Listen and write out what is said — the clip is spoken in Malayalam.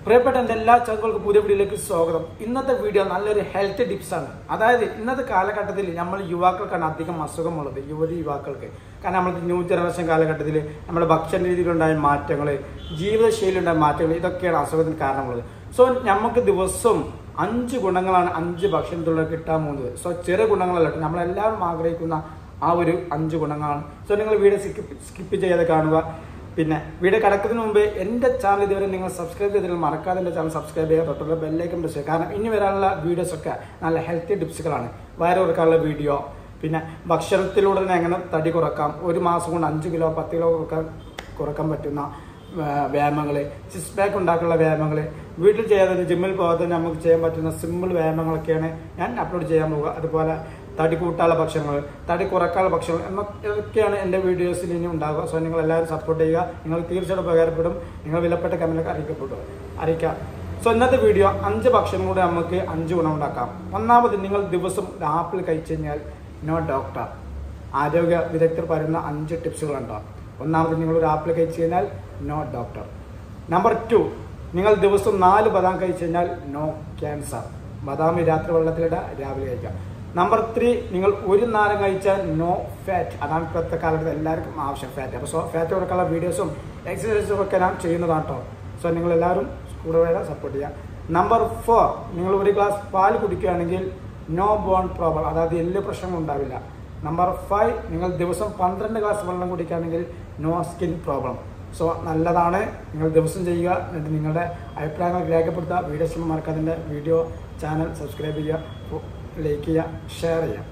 പ്രിയപ്പെട്ട എൻ്റെ എല്ലാ ചാനലുകൾക്കും പുതിയ വീഡിയോയിലേക്ക് സ്വാഗതം. ഇന്നത്തെ വീഡിയോ നല്ലൊരു ഹെൽത്ത് ടിപ്സാണ്. അതായത് ഇന്നത്തെ കാലഘട്ടത്തിൽ നമ്മൾ യുവാക്കൾക്കാണ് അധികം അസുഖമുള്ളത്, യുവാക്കൾക്ക്. കാരണം നമ്മൾ ന്യൂ ജനറേഷൻ കാലഘട്ടത്തിൽ നമ്മുടെ ഭക്ഷണ രീതിയിലുണ്ടായ മാറ്റങ്ങൾ, ജീവിതശൈലിയിലുണ്ടായ മാറ്റങ്ങൾ, ഇതൊക്കെയാണ് അസുഖത്തിന് കാരണമുള്ളത്. സോ നമുക്ക് ദിവസം 5 ഗുണങ്ങളാണ് 5 ഭക്ഷണത്തിലൂടെ കിട്ടാൻ പോകുന്നത്. സോ ചെറിയ ഗുണങ്ങളല്ല, നമ്മളെല്ലാവരും ആഗ്രഹിക്കുന്ന ആ ഒരു 5 ഗുണങ്ങളാണ്. സോ നിങ്ങൾ വീഡിയോ സ്കിപ്പ് ചെയ്യാതെ കാണുക. പിന്നെ വീഡിയോ കടക്കുന്നതിന് മുമ്പ് എൻ്റെ ചാനൽ ഇതുവരെ നിങ്ങൾ സബ്സ്ക്രൈബ് ചെയ്തിട്ട് മറക്കാതെ എൻ്റെ ചാനൽ സബ്സ്ക്രൈബ് ചെയ്യുക, തൊട്ടുള്ള ബെല്ലൈക്കൺ പ്രസ് ചെയ്യുക. കാരണം ഇനി വരാനുള്ള വീഡിയോസൊക്കെ നല്ല ഹെൽത്തി ടിപ്സുകളാണ്. വയറ് കുറക്കാനുള്ള വീഡിയോ, പിന്നെ ഭക്ഷണത്തിലൂടെ തന്നെ എങ്ങനെ തടി കുറക്കാം, 1 മാസം കൊണ്ട് 5 കിലോ 10 കിലോ കുറക്കാൻ പറ്റുന്ന വ്യായാമങ്ങൾ, സിക്സ് പാക്ക് ഉണ്ടാക്കാനുള്ള വ്യായാമങ്ങൾ, വീട്ടിൽ ചെയ്യാതെ ജിമ്മിൽ പോകാതെ നമുക്ക് ചെയ്യാൻ പറ്റുന്ന സിമ്പിൾ വ്യായാമങ്ങളൊക്കെയാണ് ഞാൻ അപ്ലോഡ് ചെയ്യാൻ പോവുക. അതുപോലെ തടി കൂട്ടാനുള്ള ഭക്ഷണങ്ങൾ, തടി കുറക്കാനുള്ള ഭക്ഷണങ്ങൾ എന്നൊക്കെയാണ് എൻ്റെ വീഡിയോസിൽ ഇനി ഉണ്ടാകുക. സോ നിങ്ങൾ എല്ലാവരും സപ്പോർട്ട് ചെയ്യുക. നിങ്ങൾ തീർച്ചയായിട്ടും ഉപകാരപ്പെടും. നിങ്ങൾ വിലപ്പെട്ട കമന്റൊക്കെ അറിയിക്കാം. സോ ഇന്നത്തെ വീഡിയോ 5 ഭക്ഷണം കൂടെ നമുക്ക് 5 ഗുണം ഉണ്ടാക്കാം. ഒന്നാമത്, നിങ്ങൾ ദിവസം ആപ്പിൾ കഴിച്ചു കഴിഞ്ഞാൽ നോ ഡോക്ടർ. ആരോഗ്യ വിദഗ്ധർ പറയുന്ന 5 ടിപ്സുകളുണ്ടോ. ഒന്നാമത്, നിങ്ങളൊരു ആപ്പിൾ കഴിച്ചു കഴിഞ്ഞാൽ നോ ഡോക്ടർ. നമ്പർ 2, നിങ്ങൾ ദിവസം 4 ബദാം കഴിച്ചു കഴിഞ്ഞാൽ നോ ക്യാൻസർ. ബദാം രാത്രി വെള്ളത്തിലിടുക, രാവിലെ കഴിക്കാം. നമ്പർ 3, നിങ്ങൾ 1 നാരങ്ങ കഴിച്ചാൽ നോ ഫാറ്റ്. അതാണ് ഇപ്പോഴത്തെ കാലത്ത് എല്ലാവർക്കും ആവശ്യം, ഫാറ്റ്. അപ്പോൾ സോ ഫാറ്റ് കുറക്കാനുള്ള വീഡിയോസും എക്സസൈസും ഒക്കെ ഞാൻ ചെയ്യുന്നതാണ് കേട്ടോ. സോ നിങ്ങൾ എല്ലാവരും കൂടെ വേണം സപ്പോർട്ട് ചെയ്യാം. നമ്പർ 4, നിങ്ങൾ 1 ഗ്ലാസ് പാൽ കുടിക്കുകയാണെങ്കിൽ നോ ബോൺ പ്രോബ്ലം, അതായത് എല്ല് പ്രശ്നങ്ങൾ ഉണ്ടാവില്ല. നമ്പർ 5, നിങ്ങൾ ദിവസം 12 ഗ്ലാസ് വെള്ളം കുടിക്കുകയാണെങ്കിൽ നോ സ്കിൻ പ്രോബ്ലം. സോ നല്ലതാണ്, നിങ്ങൾ ദിവസം ചെയ്യുക. എന്നിട്ട് നിങ്ങളുടെ അഭിപ്രായങ്ങൾ രേഖപ്പെടുത്തുക. വീഡിയോ ഇഷ്ടം മറക്കാതെ വീഡിയോ ചാനൽ സബ്സ്ക്രൈബ് ചെയ്യുക, ലൈക്ക് ചെയ്യുക, ഷെയർ ചെയ്യുക.